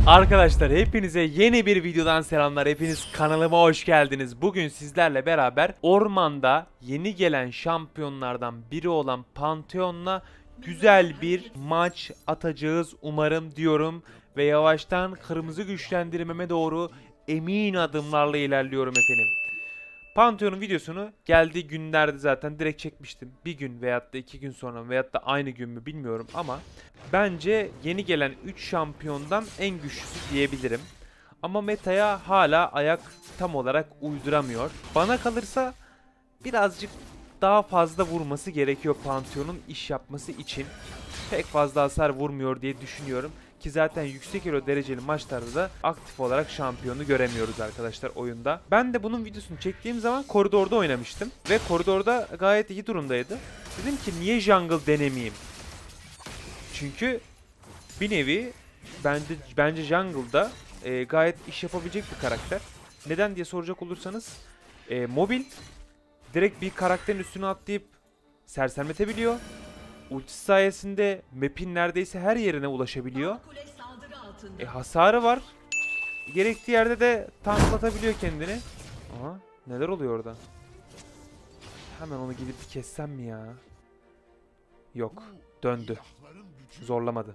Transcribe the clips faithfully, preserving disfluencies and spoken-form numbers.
Arkadaşlar hepinize yeni bir videodan selamlar. Hepiniz kanalıma hoş geldiniz. Bugün sizlerle beraber ormanda yeni gelen şampiyonlardan biri olan Pantheon'la güzel bir maç atacağız umarım diyorum. Ve yavaştan kırmızı güçlendirmeme doğru emin adımlarla ilerliyorum efendim. Pantheon'un videosunu geldiği günlerde zaten direkt çekmiştim. Bir gün veyahut da iki gün sonra veyahut da aynı gün mü bilmiyorum ama bence yeni gelen üç şampiyondan en güçlüsü diyebilirim. Ama metaya hala ayak tam olarak uyduramıyor. Bana kalırsa birazcık daha fazla vurması gerekiyor Pantheon'un iş yapması için. Pek fazla hasar vurmuyor diye düşünüyorum. Ki zaten yüksek elo dereceli maçlarda da aktif olarak şampiyonu göremiyoruz arkadaşlar oyunda. Ben de bunun videosunu çektiğim zaman koridorda oynamıştım. Ve koridorda gayet iyi durumdaydı. Dedim ki niye jungle denemeyeyim? Çünkü bir nevi bence, bence jungle'da e, gayet iş yapabilecek bir karakter. Neden diye soracak olursanız e, mobil, direkt bir karakterin üstüne atlayıp sersemletebiliyor. Ultisi sayesinde map'in neredeyse her yerine ulaşabiliyor. E, hasarı var. Gerektiği yerde de tanklatabiliyor kendini. Aha, neler oluyor orada? Hemen onu gidip bir kessem mi ya? Yok, döndü. Zorlamadı.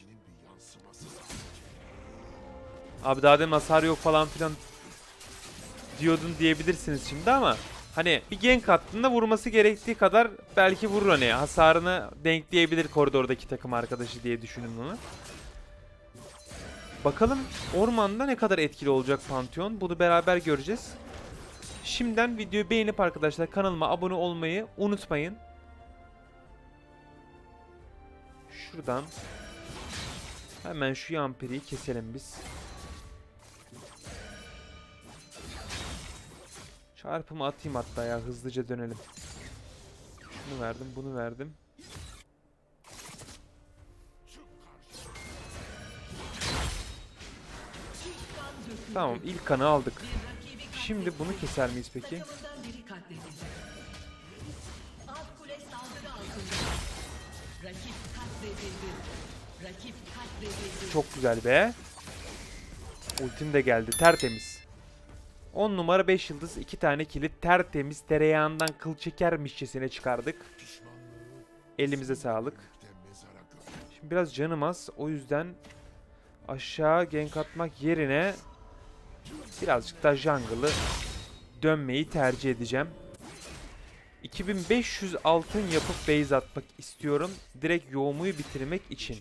Abi daha demin hasarı yok falan filan diyordun diyebilirsiniz şimdi ama hani bir gank attığında vurması gerektiği kadar belki vurur, hani hasarını denkleyebilir koridordaki takım arkadaşı diye düşünün onu. Bakalım ormanda ne kadar etkili olacak Pantheon, bunu beraber göreceğiz. Şimdiden videoyu beğenip arkadaşlar kanalıma abone olmayı unutmayın. Şuradan hemen şu yampiriyi keselim biz. Çarpımı atayım hatta ya, hızlıca dönelim. Şunu verdim, bunu verdim. Tamam, ilk kanı aldık. Şimdi bunu keser miyiz peki? Çok güzel be. Ultim de geldi, tertemiz. on numara beş yıldız, iki tane kilit, tertemiz, tereyağından kıl çekermişçesine çıkardık. Elimize sağlık. Şimdi biraz canım az, o yüzden aşağı gank atmak yerine birazcık daha jungle'ı dönmeyi tercih edeceğim. iki bin beş yüz altın yapıp base atmak istiyorum. Direkt yoğumuyu bitirmek için.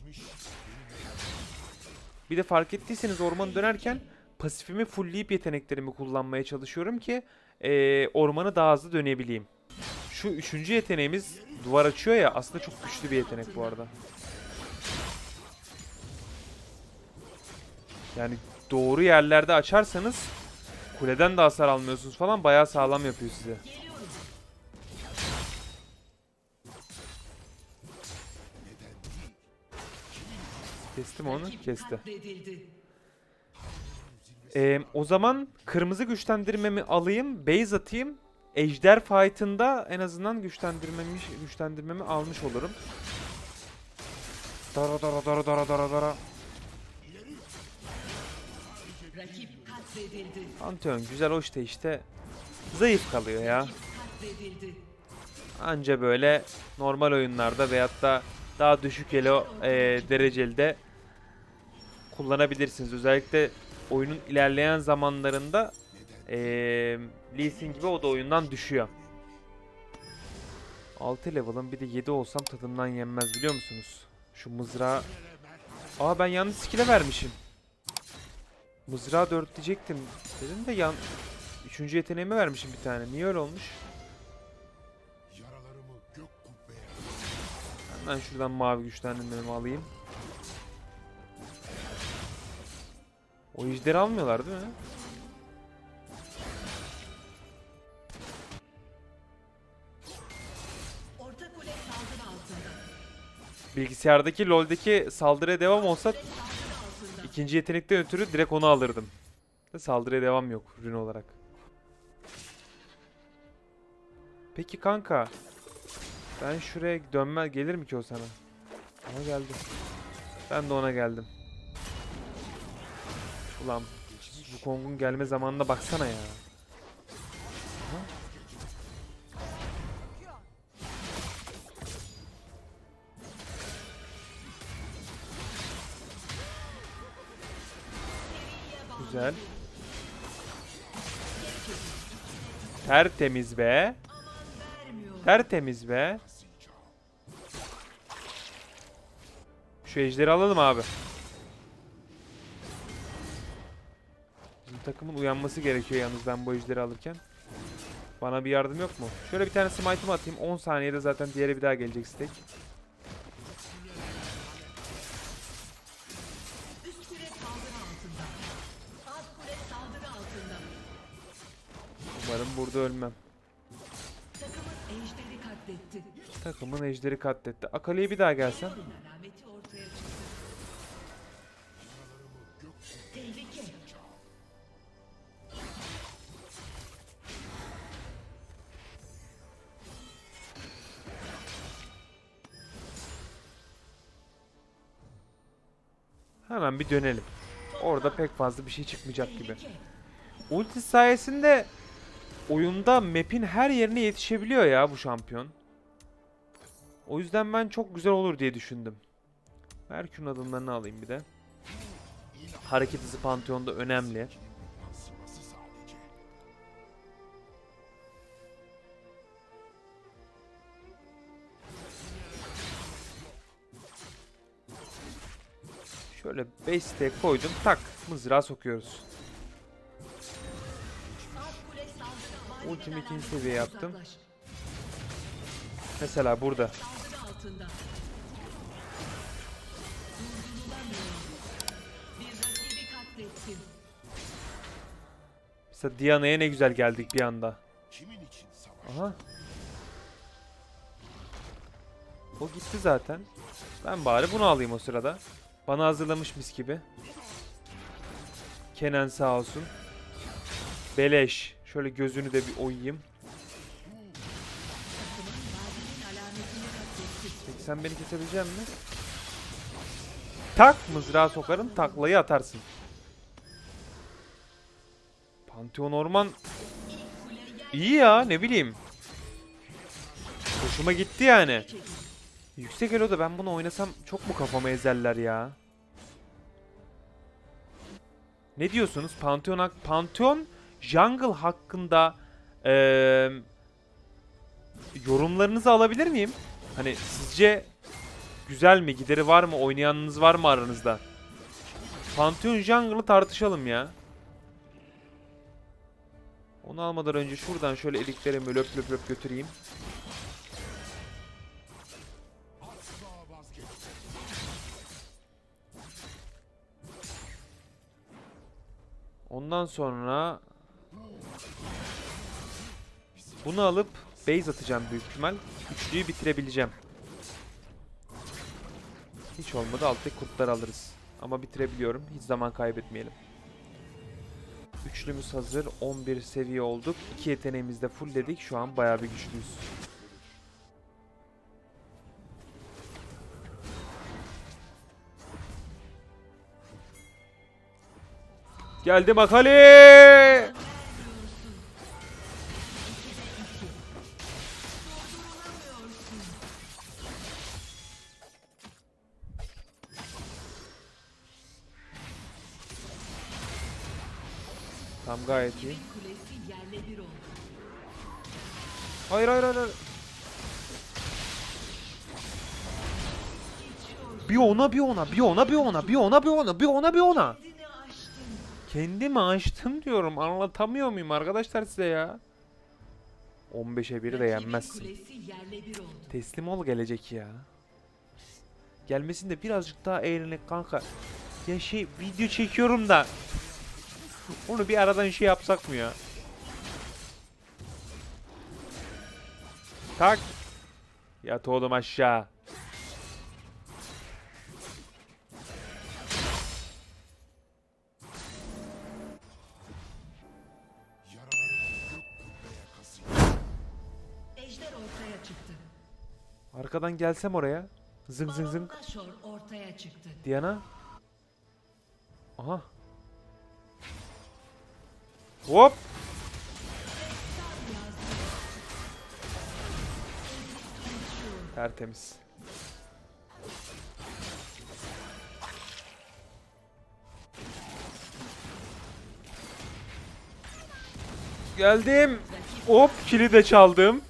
Bir de fark ettiyseniz ormanı dönerken pasifimi fullleyip yeteneklerimi kullanmaya çalışıyorum ki e, ormanı daha hızlı dönebileyim. Şu üçüncü yeteneğimiz duvar açıyor ya, aslında çok güçlü bir yetenek bu arada. Yani doğru yerlerde açarsanız kuleden de hasar almıyorsunuz falan, bayağı sağlam yapıyor size. Kestim onu, kesti. Ee, o zaman kırmızı güçlendirmemi alayım, base atayım. Ejder fight'ında en azından güçlendirmemi, güçlendirmemi almış olurum. Dara dara dara dara dara dara. Pantheon güzel, hoş da işte zayıf kalıyor ya. Anca böyle normal oyunlarda veyahut da daha düşük elo e, dereceli de kullanabilirsiniz. Özellikle oyunun ilerleyen zamanlarında ee, Lee Sin gibi o da oyundan düşüyor. altı level'ım, bir de yedi olsam tadından yenmez biliyor musunuz? Şu mızrağı... Aa, ben yanlış skill'e vermişim. Mızrağı dört diyecektim. Dedim de yan... Üçüncü yeteneğime vermişim bir tane. Niye öyle olmuş? Hemen şuradan mavi güçlendirmemi alayım. O ejderi almıyorlar değil mi? Bilgisayardaki LoL'deki saldırıya devam olsa ikinci yetenekten ötürü direkt onu alırdım. Saldırıya devam yok ürün olarak. Peki kanka, ben şuraya dönme gelir mi ki o sana? Ama geldi. Ben de ona geldim. Ulan bu Kong'un gelme zamanına baksana ya. Ha? Güzel. Tertemiz be. Tertemiz be. Şu ejderi alalım abi. Bizim takımın uyanması gerekiyor yalnız ben bu ejderi alırken. Bana bir yardım yok mu? Şöyle bir tane smite'ımı atayım. on saniyede zaten diğeri bir daha gelecek stack. Umarım burada ölmem. Takımın ejderi katletti. Akali'ye bir daha gelsen. Hemen bir dönelim. Orada pek fazla bir şey çıkmayacak gibi. Ulti sayesinde oyunda map'in her yerine yetişebiliyor ya bu şampiyon. O yüzden ben çok güzel olur diye düşündüm. Merkür'ün adımlarını alayım bir de. Hareket hızı Pantheon'da önemli. Şöyle beş stack koydum. Tak. Mızrağı sokuyoruz. Ultimi ikinci seviye yaptım. Mesela burada. Mesela Diana'ya ne güzel geldik bir anda. Aha. O gitti zaten. Ben bari bunu alayım o sırada. Bana hazırlamış mis gibi. Kenan sağ olsun. Beleş. Şöyle gözünü de bir oyayım. Peki sen beni kesebilecek misin? Tak mızrağı sokarım, taklayı atarsın. Pantheon Orman iyi ya, ne bileyim. Hoşuma gitti yani. Yüksek elo'da ben bunu oynasam çok mu kafamı ezerler ya? Ne diyorsunuz? Pantheon, Pantheon Jungle hakkında ee, yorumlarınızı alabilir miyim? Hani sizce güzel mi? Gideri var mı? Oynayanınız var mı aranızda? Pantheon Jungle'ı tartışalım ya. Onu almadan önce şuradan şöyle eliklerimi löp löp löp götüreyim. Ondan sonra bunu alıp base atacağım büyük ihtimal. Üçlüyü bitirebileceğim. Hiç olmadı alttaki kurtları alırız. Ama bitirebiliyorum. Hiç zaman kaybetmeyelim. Üçlümüz hazır. on bir seviye olduk. İki yeteneğimizi de fullledik. Şu an bayağı bir güçlüyüz. Geldim Akali! Tam gayet iyi. Hayır hayır hayır. Bir ona bir ona bir ona bir ona bir ona bir ona bir ona bir ona. Kendimi açtım diyorum. Anlatamıyor muyum arkadaşlar size ya? on beşe bir de yenmezsin. Teslim ol gelecek ya. Gelmesinde birazcık daha eğlenek kanka. Ya şey video çekiyorum da. Onu bir aradan şey yapsak mı ya? Tak. Yat oğlum aşağı. Ejder ortaya çıktı. Arkadan gelsem oraya. Zıng zıng zıng. Ortaya çıktı. Diana. Aha. Hop. Tertemiz. Geldim. Hop, kili de çaldım.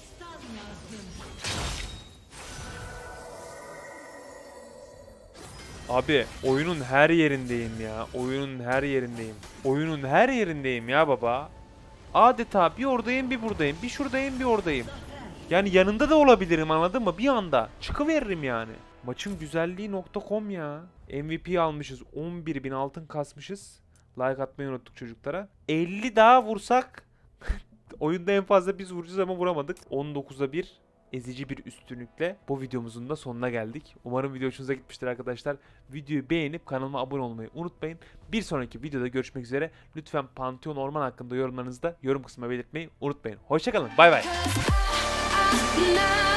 Abi oyunun her yerindeyim ya. Oyunun her yerindeyim. Oyunun her yerindeyim ya baba. Adeta bir oradayım bir buradayım. Bir şuradayım bir oradayım. Yani yanında da olabilirim, anladın mı? Bir anda çıkıveririm yani. Maçın güzelliği nokta com ya. M V P almışız. on bir bin altın kasmışız. Like atmayı unuttuk çocuklara. elli daha vursak oyunda en fazla biz vuracağız ama vuramadık. on dokuza bir ezici bir üstünlükle bu videomuzun da sonuna geldik. Umarım video hoşunuza gitmiştir arkadaşlar. Videoyu beğenip kanalıma abone olmayı unutmayın. Bir sonraki videoda görüşmek üzere. Lütfen Pantheon Orman hakkında yorumlarınızı da yorum kısmına belirtmeyi unutmayın. Hoşçakalın. Bay bay.